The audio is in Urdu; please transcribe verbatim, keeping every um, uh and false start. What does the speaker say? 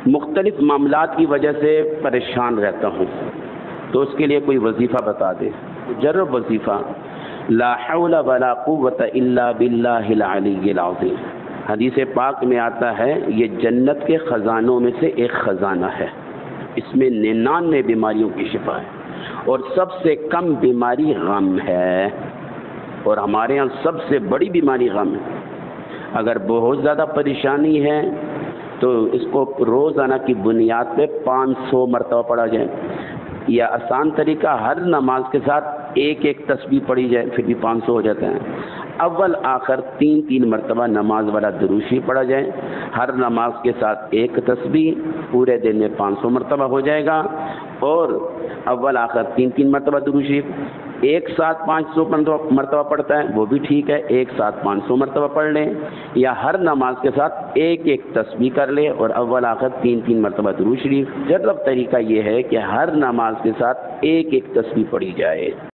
مختلف معاملات کی وجہ سے پریشان رہتا ہوں، تو اس کے لیے کوئی وظیفہ بتا دے۔ مجرب وظیفہ لا حول ولا قوت الا باللہ العلی العظیم، حدیث پاک میں آتا ہے یہ جنت کے خزانوں میں سے ایک خزانہ ہے، اس میں ننانوے بیماریوں کی شفا ہے، اور سب سے کم بیماری غم ہے، اور ہمارے ہاں سب سے بڑی بیماری غم ہے۔ اگر بہت زیادہ پریشانی ہے تو اس کو روزانہ کی بنیاد پہ پانچ سو مرتبہ پڑھا جائے، یا آسان طریقہ ہر نماز کے ساتھ ایک ایک تسبیح پڑھی جائے، پھر بھی پانچ سو ہو جاتے ہیں۔ اول آخر تین تین مرتبہ نماز والا درود شریف پڑھا جائے، ہر نماز کے ساتھ ایک تسبیح، پورے دن میں پانچ سو مرتبہ ہو جائے گا۔ اور اول آخر تین تین مرتبہ درود شریف، ایک ساتھ پانچ سو مرتبہ پڑھتا ہے وہ بھی ٹھیک ہے، ایک ساتھ پانچ سو مرتبہ پڑھ لیں، یا ہر نماز کے ساتھ ایک ایک تسبیح کر لیں اور اول آخر تین تین مرتبہ درود شریف۔ جرب طریقہ یہ ہے کہ ہر نماز کے ساتھ ایک ایک تسبیح پڑھی جائے۔